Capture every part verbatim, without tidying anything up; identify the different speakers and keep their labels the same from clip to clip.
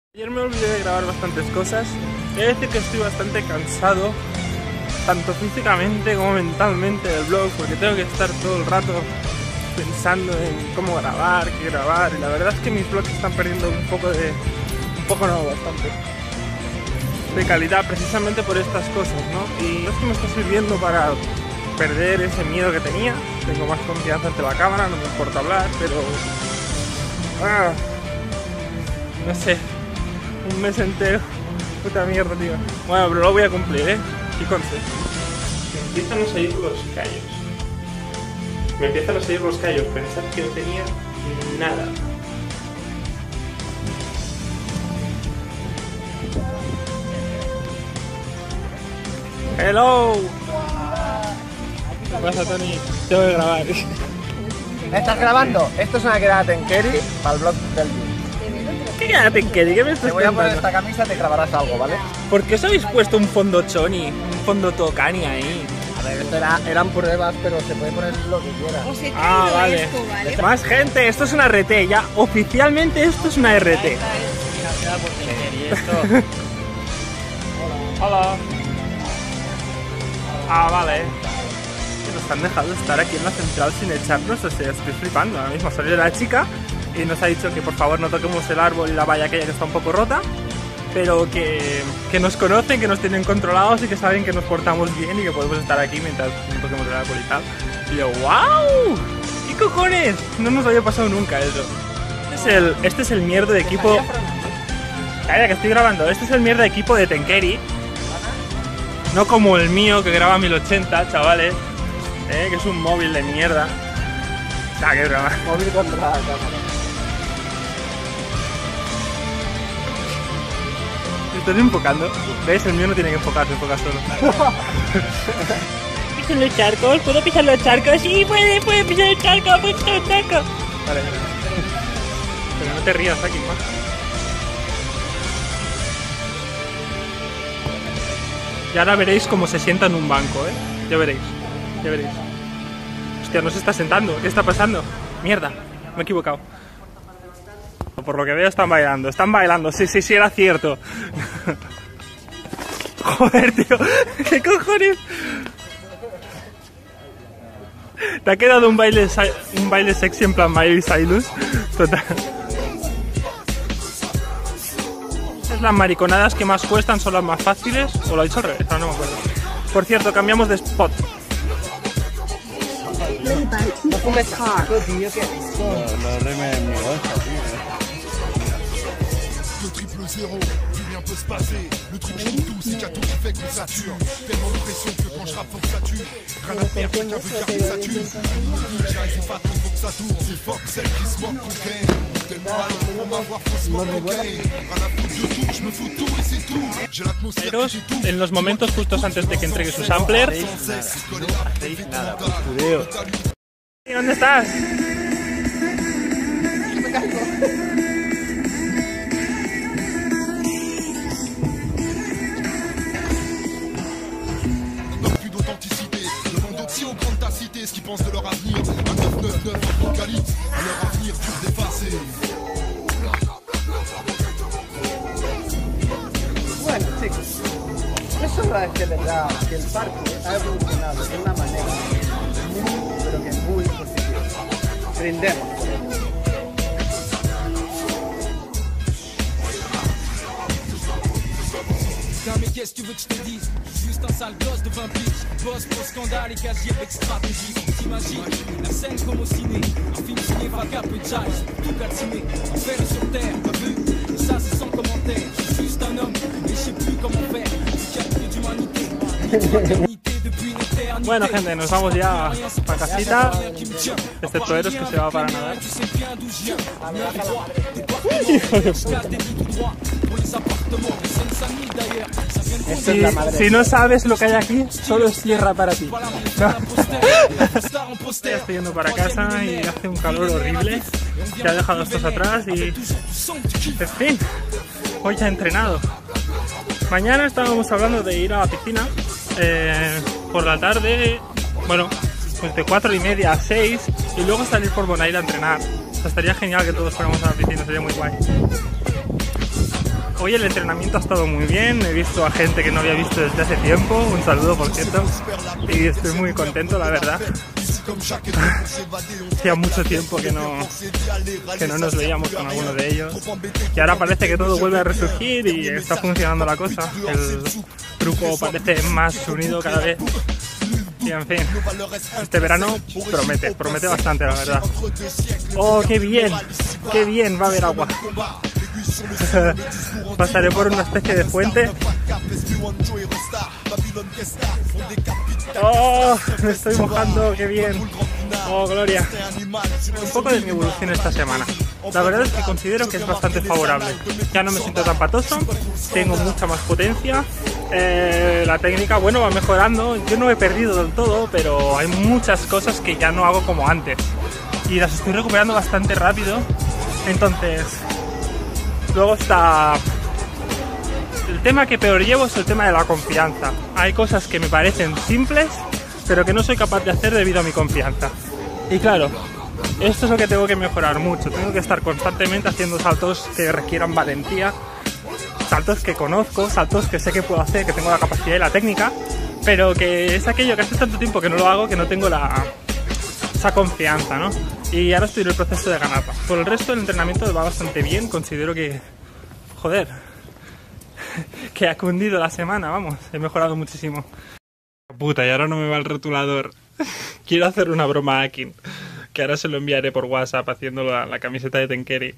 Speaker 1: Ayer me olvidé de grabar bastantes cosas. He de decir que estoy bastante cansado, tanto físicamente como mentalmente del vlog, porque tengo que estar todo el rato pensando en cómo grabar, qué grabar, y la verdad es que mis vlogs están perdiendo un poco de... un poco no, bastante de calidad precisamente por estas cosas, ¿no? Y no es que me está sirviendo para perder ese miedo que tenía. Tengo más confianza ante la cámara, no me importa hablar, pero... Ah, no sé, un mes entero, puta mierda, tío. Bueno, pero lo voy a cumplir, ¿eh? Y conste, me empiezan a salir los callos. Me empiezan a salir los callos, pensar que no tenía nada. Hello. ¿Qué pasa, Tony? Tengo que grabar.
Speaker 2: ¿Estás grabando? Esto es una quedada Tenkeri para el vlog del día.
Speaker 1: ¿Qué queda Tenkeri? ¿Qué me estás
Speaker 2: Te voy a poner
Speaker 1: contando?
Speaker 2: esta camisa, te grabarás algo, ¿vale?
Speaker 1: ¿Por qué os habéis puesto un fondo choni? Un fondo tocani ahí.
Speaker 2: A ver, esto era, eran pruebas, pero se puede poner lo que quiera.
Speaker 3: Os he
Speaker 1: Ah,
Speaker 3: traído
Speaker 1: vale.
Speaker 3: esto, ¿vale?
Speaker 1: Más gente, esto es una R T, ya oficialmente esto es una R T. Hola. Ah, vale. Que nos han dejado estar aquí en la central sin echarnos, o sea, estoy flipando. Ahora mismo salió la chica y nos ha dicho que por favor no toquemos el árbol y la valla aquella que está un poco rota, pero que, que nos conocen, que nos tienen controlados y que saben que nos portamos bien y que podemos estar aquí mientras no toquemos el árbol y tal. Y yo, ¡wow! ¿Qué cojones? No nos había pasado nunca eso. Este es el, este es el mierda de equipo... Calla, que estoy grabando. Este es el mierda de equipo de Tenkeri. No como el mío que graba mil ochenta, chavales. ¿Eh? Que es un móvil de mierda. Ah, qué broma.
Speaker 2: Móvil contra la cámara.
Speaker 1: ¿Estás enfocando? ¿Ves? El mío no tiene que enfocar, se enfoca solo. ¿Piso los charcos? ¿Puedo pisar los charcos? Sí, puede, puede pisar los charcos, puede pisar los charcos. Vale. Pero no te rías, aquí, más. Y ahora veréis cómo se sienta en un banco, ¿eh? Ya veréis, ya veréis. Hostia, no se está sentando, ¿qué está pasando? Mierda, me he equivocado. Por lo que veo están bailando, están bailando, sí, sí, sí, era cierto. Joder, tío, ¿qué cojones? ¿Te ha quedado un baile, un baile sexy en plan Miley Cyrus? Total. Las mariconadas que más cuestan son las más fáciles, o lo he dicho al revés, no me acuerdo. Por cierto, cambiamos de spot.
Speaker 2: No fumes tabaco, tío, que...
Speaker 4: Lo reme en mi bolsa, tío.
Speaker 1: Pero en los momentos justos antes de que entregue su sampler.
Speaker 4: No hacéis nada, postureo.
Speaker 1: ¿Dónde estás?
Speaker 5: Ce qui pensent de leur avenir, un neuf neuf neuf apocalypse, à leur avenir dur d'effacer.
Speaker 2: Bueno, chicos, es hora de celebrar que el parque ha evolucionado de una manera muy, pero que muy positiva. Brindemos por ello.
Speaker 6: Mais qu'est-ce que tu veux que je te dise? Juste un sale gosse de vingt piges, bosse pour scandale et casier avec stratégie. T'imagines la scène comme au ciné, un film signé Vaca Pechais, tout calciné, enfer sur terre, t'as vu? Et ça c'est sans commentaire, je suis juste un homme, mais je sais plus comment faire. Qu'il y a plus d'humanité, ni de fraternité depuis une éternité.
Speaker 1: Bueno, gente, nos vamos ya para casita, excepto Eros que se va para nadar. Hijo de puta.
Speaker 2: Esto es la madre.
Speaker 1: Si, si no sabes lo que hay aquí, solo es tierra para ti. No. Ya estoy yendo para casa y hace un calor horrible. Ya he dejado estos atrás y... En fin, hoy ya he entrenado. Mañana estábamos hablando de ir a la piscina eh, por la tarde, bueno, pues de cuatro y media a seis, y luego salir por Bonaire a entrenar. O sea, estaría genial que todos fuéramos a la piscina, sería muy guay. Hoy el entrenamiento ha estado muy bien, he visto a gente que no había visto desde hace tiempo, un saludo por cierto, y estoy muy contento la verdad. Hacía mucho tiempo que no, que no nos veíamos con alguno de ellos y ahora parece que todo vuelve a resurgir y está funcionando la cosa. El grupo parece más unido cada vez. Y en fin, este verano promete, promete bastante la verdad. ¡Oh, qué bien! ¡Qué bien! Va a haber agua. Pasaré por una especie de fuente. ¡Oh! Me estoy mojando, qué bien. ¡Oh, gloria! Un poco de mi evolución esta semana. La verdad es que considero que es bastante favorable. Ya no me siento tan patoso, tengo mucha más potencia. Eh, la técnica, bueno, va mejorando. Yo no he perdido del todo, pero hay muchas cosas que ya no hago como antes. Y las estoy recuperando bastante rápido. Entonces, luego está... El tema que peor llevo es el tema de la confianza. Hay cosas que me parecen simples, pero que no soy capaz de hacer debido a mi confianza. Y claro, esto es lo que tengo que mejorar mucho. Tengo que estar constantemente haciendo saltos que requieran valentía, saltos que conozco, saltos que sé que puedo hacer, que tengo la capacidad y la técnica, pero que es aquello que hace tanto tiempo que no lo hago que no tengo la, esa confianza, ¿no? Y ahora estoy en el proceso de ganarla. Por el resto del entrenamiento va bastante bien, considero que... Joder, que ha cundido la semana, vamos, he mejorado muchísimo. Puta, y ahora no me va el rotulador. Quiero hacer una broma a Akin, que ahora se lo enviaré por WhatsApp haciendo la, la camiseta de Tenkeri.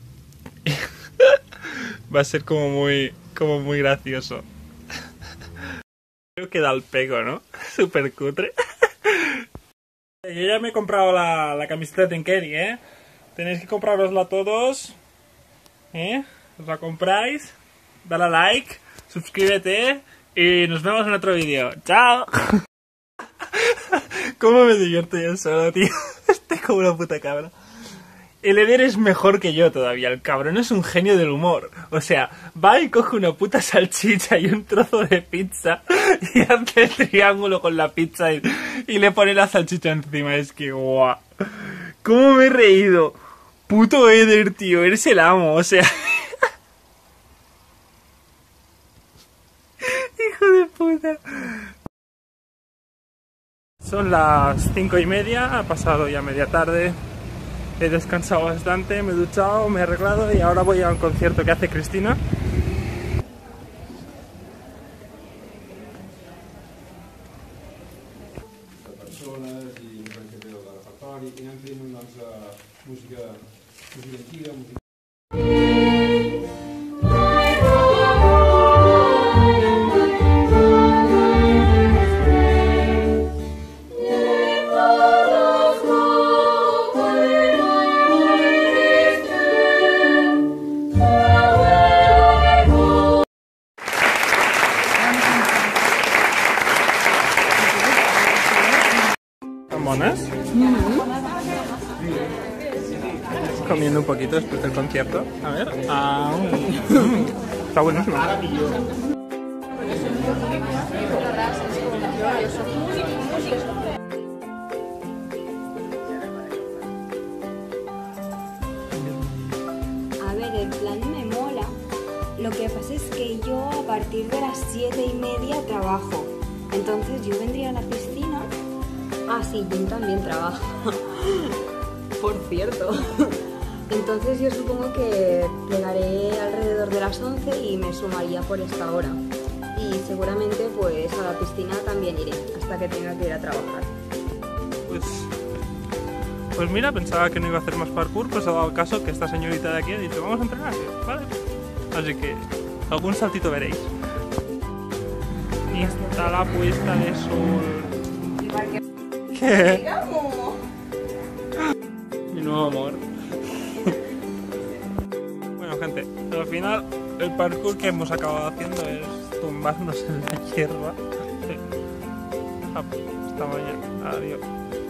Speaker 1: Va a ser como muy, como muy gracioso. Creo que da el pego, ¿no? Súper cutre. Yo ya me he comprado la, la camiseta de Tenkeri, ¿eh? Tenéis que comprárosla todos, ¿eh? Os la compráis, dale a like, suscríbete y nos vemos en otro vídeo. ¡Chao! ¿Cómo me divierto yo solo, tío? Estoy como una puta cabra. El Eder es mejor que yo todavía, el cabrón es un genio del humor. O sea, va y coge una puta salchicha y un trozo de pizza y hace el triángulo con la pizza y, y le pone la salchicha encima. Es que guau. ¿Cómo me he reído? Puto Eder, tío, eres el amo, o sea... Hijo de puta. Son las cinco y media, ha pasado ya media tarde. He descansado bastante, me he duchado, me he arreglado y ahora voy a un concierto que hace Cristina. ¿Monas? Comiendo un poquito después del concierto. A ver. Ah, mm. Está buenísimo.
Speaker 3: A ver, el plan me mola. Lo que pasa es que yo a partir de las siete y media trabajo. Entonces yo vendría a la piscina. Ah, sí, Jim también trabaja. Por cierto. Entonces yo supongo que llegaré alrededor de las once y me sumaría por esta hora. Y seguramente pues a la piscina también iré, hasta que tenga que ir a trabajar.
Speaker 1: Pues, pues mira, pensaba que no iba a hacer más parkour, pues ha dado caso que esta señorita de aquí ha dicho, vamos a entrenar, ¿vale? Así que algún saltito veréis. Y está la puesta de sol. ¿Qué? Mi nuevo amor. Bueno, gente, al final el parkour que hemos acabado haciendo es tumbarnos en la hierba. Sí. Hasta mañana. Adiós.